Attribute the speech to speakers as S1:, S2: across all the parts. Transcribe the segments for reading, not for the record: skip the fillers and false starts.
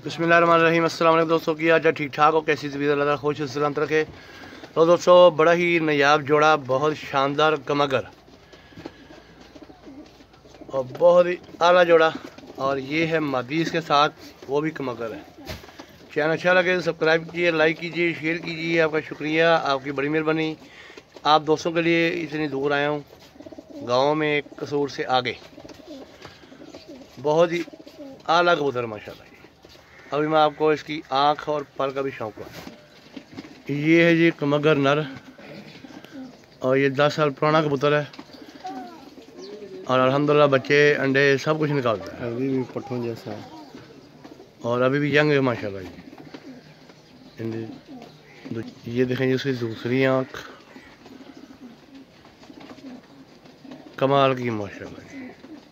S1: बिस्मिल्लाहिर्रहमानिर्रहीम। अस्सलाम वालेकुम दोस्तों, की आज ठीक ठाक हो, कैसी तबीयत अल्लाह खुश सलामत रखे। तो दोस्तों, बड़ा ही नायाब जोड़ा, बहुत शानदार कमगर और बहुत ही आला जोड़ा, और ये है मादी इसके साथ, वो भी कमगर है। चैनल अच्छा लगे तो सब्सक्राइब कीजिए, लाइक कीजिए, शेयर कीजिए। आपका शुक्रिया, आपकी बड़ी मेहरबानी। आप दोस्तों के लिए इतनी दूर आया हूँ, गाँव में कसूर से आगे। बहुत ही आला कबूतर माशाल्लाह। अभी मैं आपको इसकी आँख और पर का भी शौक है। ये है जी कमगर नर, और ये 10 साल पुराना कबूतर है, और अल्हम्दुलिल्लाह बच्चे अंडे सब कुछ निकालता है।
S2: अभी भी पट्ठों जैसा है,
S1: और अभी भी यंग है माशाल्लाह जी। ये देखें जी, उसकी दूसरी आँख कमाल की माशाल्लाह जी।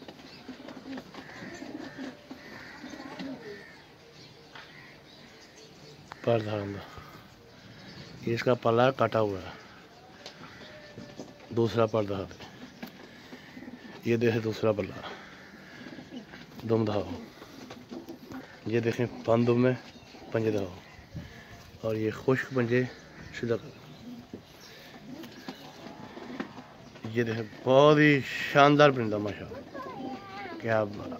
S1: पर धारंदा, ये इसका पल्ला काटा हुआ है, दूसरा पर्दा है। ये देखें दूसरा पल्ला, दुम धाओ। ये देखें बंद दुम में पंजे धाओ, और ये खुश्क पंजे सीधा कर। ये देखें बहुत ही शानदार परिंदा माशाल्लाह, क्या बात।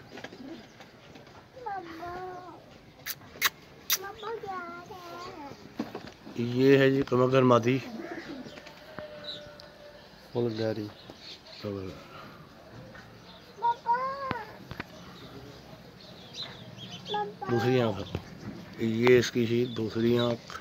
S1: ये है जी कमगर मादी,
S2: फुल गहरी।
S1: दूसरी आँख, ये इसकी ही दूसरी आँख,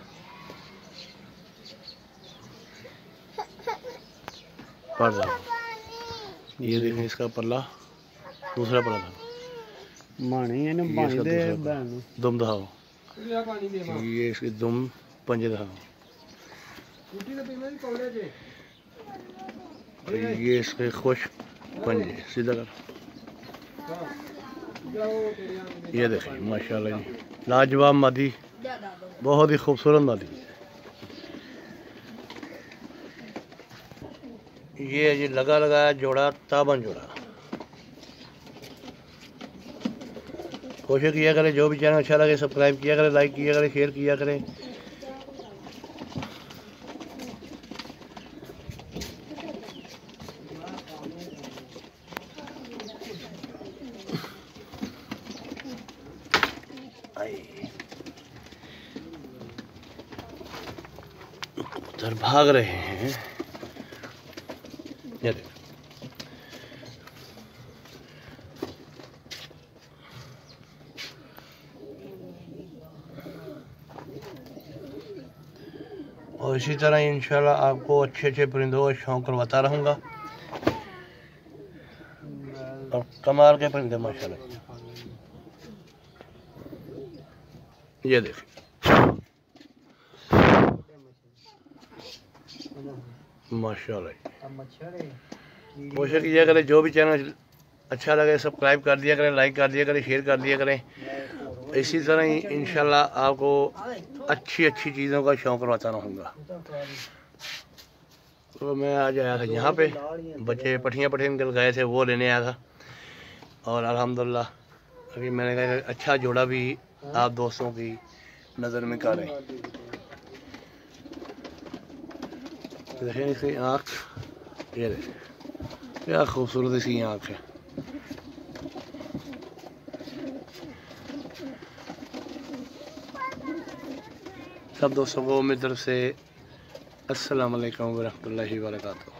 S1: पर्दा। ये देखें इसका पल्ला, दूसरा पल्ला था।
S2: मानी है ना,
S1: ये
S2: पानी
S1: इसका
S2: दे
S1: दूसरा
S2: बहन
S1: दुम दहाओ। ये इसकी दुम पंजे दहाओ। ये इसके खुश पंजे सीधा कर। ये देखें माशाल्लाह जी, लाजवाब मादी, बहुत ही खूबसूरत मादी। ये है जी लगा लगाया जोड़ा, ताबन जोड़ा। कोशिश किया करें, जो भी चैनल अच्छा लगे सब्सक्राइब किया करें, लाइक किया करें, शेयर किया करें। कबूतर भाग रहे हैं, ये देख। और इसी तरह इंशाल्लाह आपको अच्छे अच्छे परिंदों का शौक करवाता रहूँगा, और कमाल के परिंदे माशाल्लाह। ये देखिए माशाल्लाह। कोशिश किया करें, जो भी चैनल अच्छा लगे सब्सक्राइब कर दिया करें, लाइक कर दिया करें, शेयर कर दिया करें। इसी तरह ही इंशाल्लाह आपको अच्छी अच्छी चीज़ों का शौक़ करवाता रहूँगा। तो मैं आज आया था यहाँ पे, बच्चे पठियाँ निकल गए थे, वो लेने आया था। और अल्हम्दुलिल्लाह अभी मैंने कहा अच्छा जोड़ा भी आप दोस्तों की नज़र में करें। देखें इसकी आँख, ये देखें क्या खूबसूरत इसकी आँख है। सब दोस्तों को मेरी तरफ से अस्सलाम वालेकुम व रहमतुल्लाहि व बरकातहू।